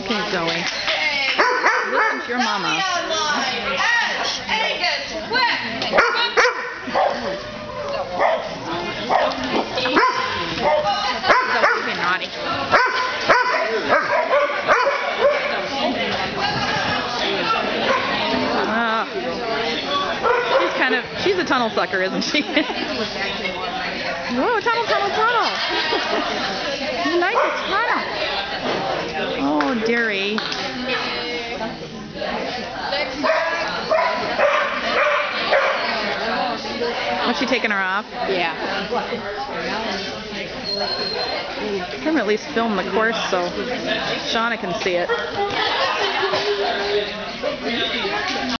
Okay, Zoe. Listen to your mama. Zoe's being naughty. She's a tunnel sucker, isn't she? Whoa, tunnel, tunnel, tunnel. You like the tunnel. Oh, dearie. Was she taking her off? Yeah. I'm going to at least film the course so Shauna can see it.